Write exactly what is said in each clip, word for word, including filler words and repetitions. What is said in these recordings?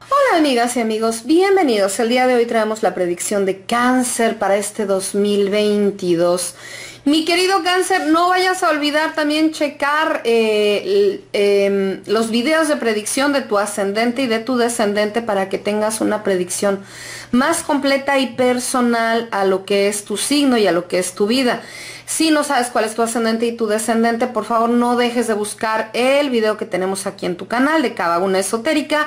Hola amigas y amigos, bienvenidos. El día de hoy traemos la predicción de Cáncer para este dos mil veintidós. Mi querido Cáncer, no vayas a olvidar también checar eh, eh, los videos de predicción de tu ascendente y de tu descendente para que tengas una predicción más completa y personal a lo que es tu signo y a lo que es tu vida. Si no sabes cuál es tu ascendente y tu descendente, por favor no dejes de buscar el video que tenemos aquí en tu canal de Cada Una Esotérica,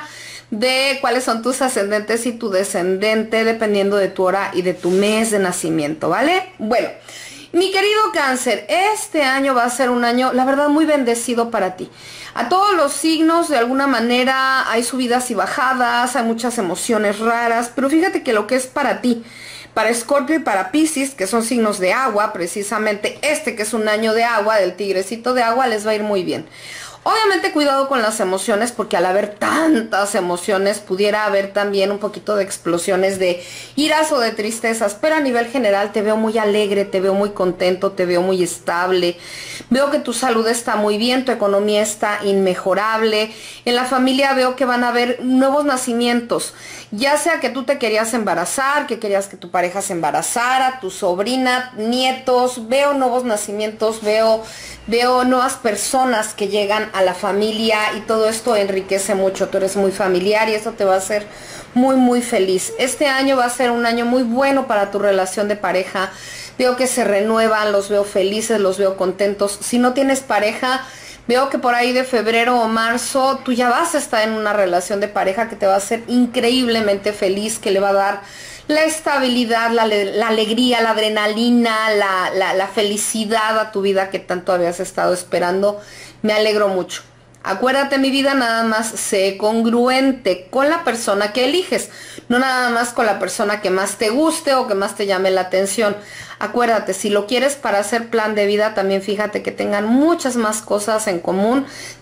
de cuáles son tus ascendentes y tu descendente dependiendo de tu hora y de tu mes de nacimiento, ¿vale? Bueno, mi querido Cáncer, este año va a ser un año, la verdad, muy bendecido para ti. A todos los signos, de alguna manera, hay subidas y bajadas, hay muchas emociones raras, pero fíjate que lo que es para ti, para Escorpio y para Piscis, que son signos de agua, precisamente este que es un año de agua, del tigrecito de agua, les va a ir muy bien. Obviamente cuidado con las emociones, porque al haber tantas emociones pudiera haber también un poquito de explosiones de iras o de tristezas, pero a nivel general te veo muy alegre, te veo muy contento, te veo muy estable, veo que tu salud está muy bien, tu economía está inmejorable, en la familia veo que van a haber nuevos nacimientos, ya sea que tú te querías embarazar, que querías que tu pareja se embarazara, tu sobrina, nietos, veo nuevos nacimientos, veo, veo nuevas personas que llegan a la familia y todo esto enriquece mucho. Tú eres muy familiar y eso te va a hacer muy muy feliz. Este año va a ser un año muy bueno para tu relación de pareja. Veo que se renuevan, los veo felices, los veo contentos. Si no tienes pareja, veo que por ahí de febrero o marzo tú ya vas a estar en una relación de pareja que te va a hacer increíblemente feliz, que le va a dar la estabilidad, la, la alegría, la adrenalina, la, la, la felicidad a tu vida que tanto habías estado esperando. Me alegro mucho. Acuérdate, mi vida, nada más sé congruente con la persona que eliges, no nada más con la persona que más te guste o que más te llame la atención. Acuérdate, si lo quieres para hacer plan de vida, también fíjate que tengan muchas más cosas en común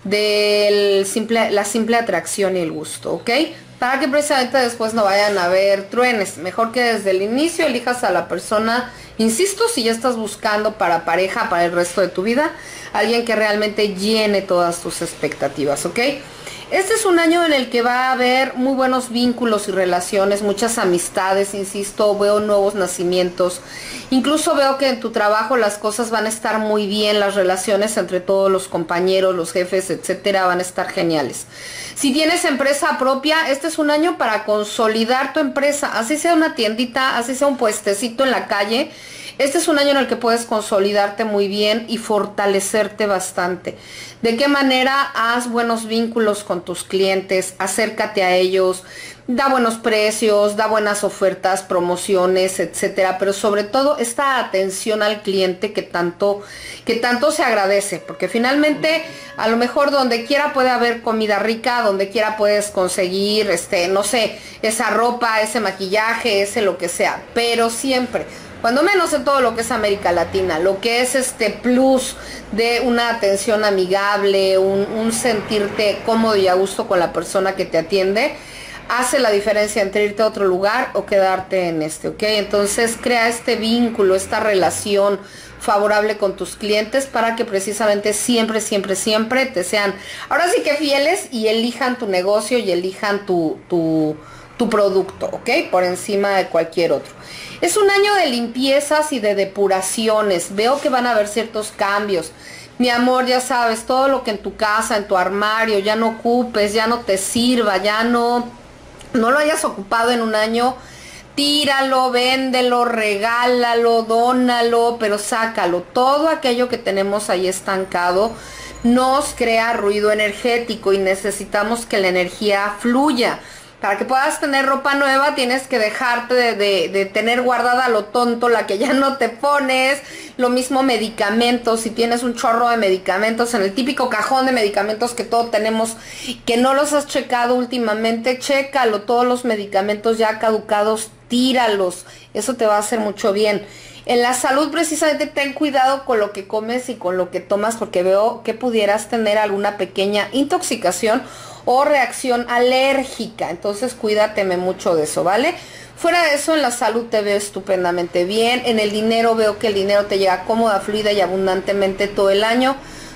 de simple, la simple atracción y el gusto, ¿ok? Para que precisamente después no vayan a haber truenes. Mejor que desde el inicio elijas a la persona, insisto, si ya estás buscando para pareja, para el resto de tu vida, alguien que realmente llene todas tus expectativas, ¿ok? Este es un año en el que va a haber muy buenos vínculos y relaciones, muchas amistades, insisto, veo nuevos nacimientos. Incluso veo que en tu trabajo las cosas van a estar muy bien, las relaciones entre todos los compañeros, los jefes, etcétera, van a estar geniales. Si tienes empresa propia, este es un año para consolidar tu empresa, así sea una tiendita, así sea un puestecito en la calle. Este es un año en el que puedes consolidarte muy bien y fortalecerte bastante. ¿De qué manera? Haz buenos vínculos con tus clientes, acércate a ellos, da buenos precios, da buenas ofertas, promociones, etcétera, pero sobre todo esta atención al cliente que tanto, que tanto se agradece, porque finalmente a lo mejor donde quiera puede haber comida rica, donde quiera puedes conseguir, este, no sé, esa ropa, ese maquillaje, ese lo que sea, pero siempre, cuando menos en todo lo que es América Latina, lo que es este plus de una atención amigable, un, un sentirte cómodo y a gusto con la persona que te atiende, hace la diferencia entre irte a otro lugar o quedarte en este, ¿ok? Entonces crea este vínculo, esta relación favorable con tus clientes para que precisamente siempre, siempre, siempre te sean, ahora sí que fieles y elijan tu negocio y elijan tu, tu, tu producto, ¿ok? Por encima de cualquier otro. Es un año de limpiezas y de depuraciones. Veo que van a haber ciertos cambios. Mi amor, ya sabes, todo lo que en tu casa, en tu armario, ya no ocupes, ya no te sirva, ya no, no lo hayas ocupado en un año, tíralo, véndelo, regálalo, dónalo, pero sácalo. Todo aquello que tenemos ahí estancado nos crea ruido energético y necesitamos que la energía fluya. Para que puedas tener ropa nueva tienes que dejarte de, de, de tener guardada lo tonto, la que ya no te pones. Lo mismo medicamentos, si tienes un chorro de medicamentos en el típico cajón de medicamentos que todos tenemos, que no los has checado últimamente, chécalo, todos los medicamentos ya caducados, tíralos, eso te va a hacer mucho bien. En la salud precisamente ten cuidado con lo que comes y con lo que tomas, porque veo que pudieras tener alguna pequeña intoxicación o reacción alérgica, entonces cuídateme mucho de eso, ¿vale? Fuera de eso, en la salud te veo estupendamente bien. En el dinero veo que el dinero te llega cómoda, fluida y abundantemente todo el año.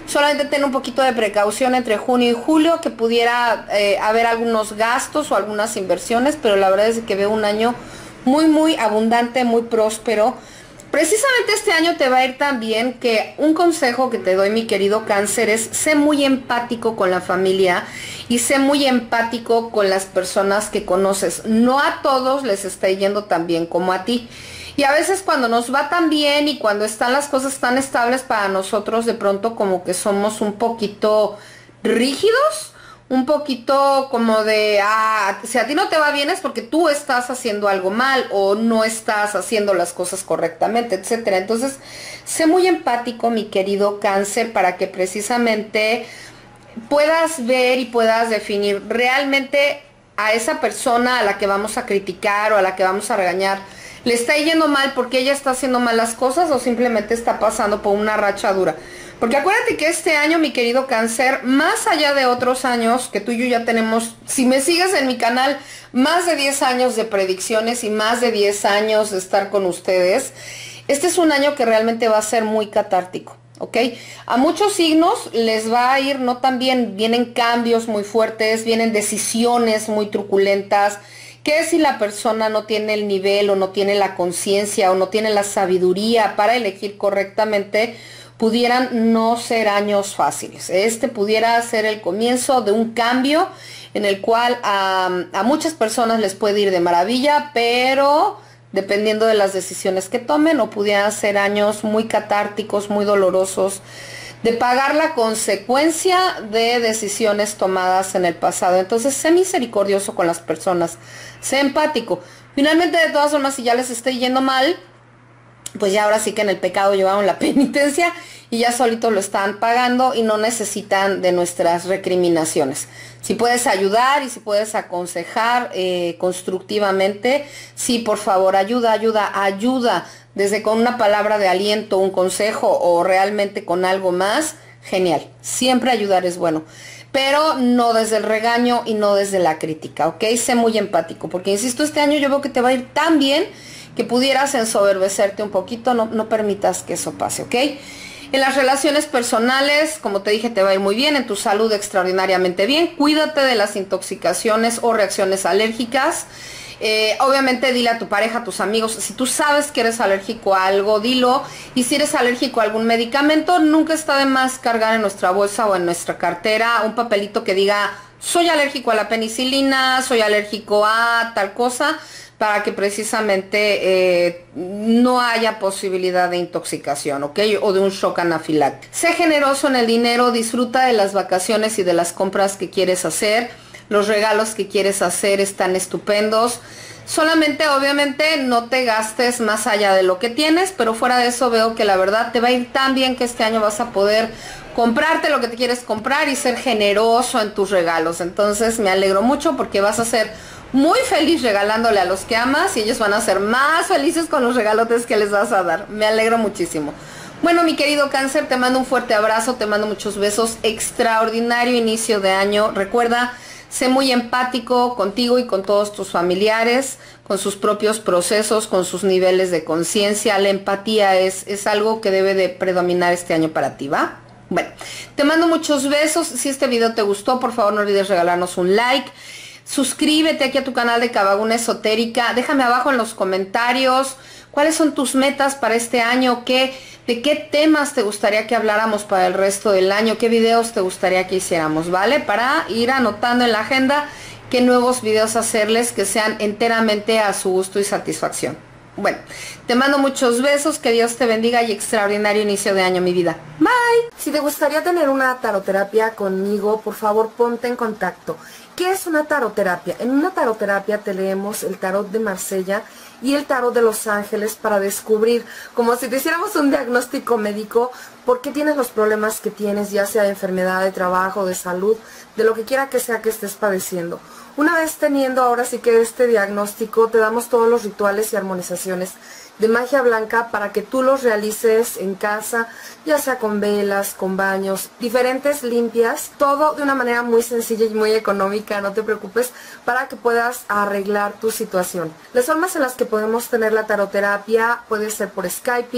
Solamente ten un poquito de precaución entre junio y julio, que pudiera eh, haber algunos gastos o algunas inversiones, pero la verdad es que veo un año muy, muy abundante, muy próspero. Precisamente este año te va a ir tan bien que un consejo que te doy, mi querido Cáncer, es sé muy empático con la familia y sé muy empático con las personas que conoces. No a todos les está yendo tan bien como a ti. Y a veces cuando nos va tan bien y cuando están las cosas tan estables para nosotros, de pronto como que somos un poquito rígidos, un poquito como de, ah, si a ti no te va bien es porque tú estás haciendo algo mal o no estás haciendo las cosas correctamente, etcétera. Entonces, sé muy empático, mi querido Cáncer, para que precisamente puedas ver y puedas definir realmente a esa persona a la que vamos a criticar o a la que vamos a regañar. ¿Le está yendo mal porque ella está haciendo malas cosas o simplemente está pasando por una racha dura? Porque acuérdate que este año, mi querido Cáncer, más allá de otros años que tú y yo ya tenemos, si me sigues en mi canal, más de diez años de predicciones y más de diez años de estar con ustedes, este es un año que realmente va a ser muy catártico, ¿ok? A muchos signos les va a ir no tan bien, vienen cambios muy fuertes, vienen decisiones muy truculentas, que si la persona no tiene el nivel o no tiene la conciencia o no tiene la sabiduría para elegir correctamente, pudieran no ser años fáciles. Este pudiera ser el comienzo de un cambio en el cual a, a muchas personas les puede ir de maravilla, pero dependiendo de las decisiones que tomen, o pudieran ser años muy catárticos, muy dolorosos, de pagar la consecuencia de decisiones tomadas en el pasado. Entonces, sé misericordioso con las personas, sé empático. Finalmente, de todas formas, si ya les esté yendo mal, pues ya ahora sí que en el pecado llevaron la penitencia y ya solito lo están pagando y no necesitan de nuestras recriminaciones. Si puedes ayudar y si puedes aconsejar eh, constructivamente, sí, por favor, ayuda, ayuda, ayuda, desde con una palabra de aliento, un consejo o realmente con algo más, genial. Siempre ayudar es bueno, pero no desde el regaño y no desde la crítica, ¿ok? Sé muy empático, porque insisto, este año yo veo que te va a ir tan bien que pudieras ensoberbecerte un poquito, no, no permitas que eso pase, ¿ok? En las relaciones personales, como te dije, te va a ir muy bien, en tu salud extraordinariamente bien. Cuídate de las intoxicaciones o reacciones alérgicas. Eh, obviamente dile a tu pareja, a tus amigos, si tú sabes que eres alérgico a algo, dilo. Y si eres alérgico a algún medicamento, nunca está de más cargar en nuestra bolsa o en nuestra cartera un papelito que diga, soy alérgico a la penicilina, soy alérgico a tal cosa, para que precisamente eh, no haya posibilidad de intoxicación, ¿ok? O de un shock anafiláctico. Sé generoso en el dinero, disfruta de las vacaciones y de las compras que quieres hacer. Los regalos que quieres hacer están estupendos. Solamente, obviamente, no te gastes más allá de lo que tienes, pero fuera de eso veo que la verdad te va a ir tan bien que este año vas a poder comprarte lo que te quieres comprar y ser generoso en tus regalos. Entonces me alegro mucho porque vas a ser muy feliz regalándole a los que amas y ellos van a ser más felices con los regalotes que les vas a dar. Me alegro muchísimo. Bueno, mi querido Cáncer, te mando un fuerte abrazo, te mando muchos besos. Extraordinario inicio de año. Recuerda, sé muy empático contigo y con todos tus familiares, con sus propios procesos, con sus niveles de conciencia. La empatía es, es algo que debe de predominar este año para ti, ¿va? Bueno, te mando muchos besos. Si este video te gustó, por favor no olvides regalarnos un like. Suscríbete aquí a tu canal de Kabaguna Esotérica. Déjame abajo en los comentarios cuáles son tus metas para este año, qué, de qué temas te gustaría que habláramos para el resto del año, qué videos te gustaría que hiciéramos, ¿vale? Para ir anotando en la agenda qué nuevos videos hacerles que sean enteramente a su gusto y satisfacción. Bueno, te mando muchos besos, que Dios te bendiga y extraordinario inicio de año, mi vida. Bye. Si te gustaría tener una taroterapia conmigo, por favor ponte en contacto. ¿Qué es una taroterapia? En una taroterapia te leemos el tarot de Marsella y el tarot de Los Ángeles para descubrir, como si te hiciéramos un diagnóstico médico, por qué tienes los problemas que tienes, ya sea de enfermedad, de trabajo, de salud, de lo que quiera que sea que estés padeciendo. Una vez teniendo ahora sí que este diagnóstico, te damos todos los rituales y armonizaciones de magia blanca para que tú los realices en casa, ya sea con velas, con baños, diferentes limpias, todo de una manera muy sencilla y muy económica, no te preocupes, para que puedas arreglar tu situación. Las formas en las que podemos tener la taroterapia puede ser por Skype,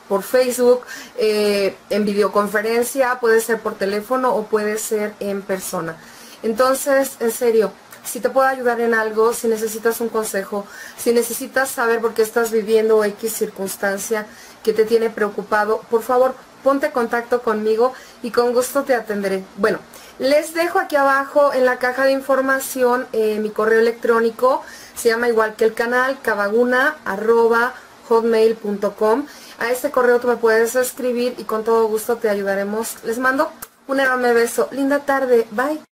por Facebook, eh, en videoconferencia, puede ser por teléfono o puede ser en persona. Entonces, en serio, si te puedo ayudar en algo, si necesitas un consejo, si necesitas saber por qué estás viviendo X circunstancia que te tiene preocupado, por favor, ponte en contacto conmigo y con gusto te atenderé. Bueno, les dejo aquí abajo en la caja de información eh, mi correo electrónico, se llama igual que el canal, cavaguna arroba hotmail punto com. A este correo tú me puedes escribir y con todo gusto te ayudaremos. Les mando un enorme beso. Linda tarde. Bye.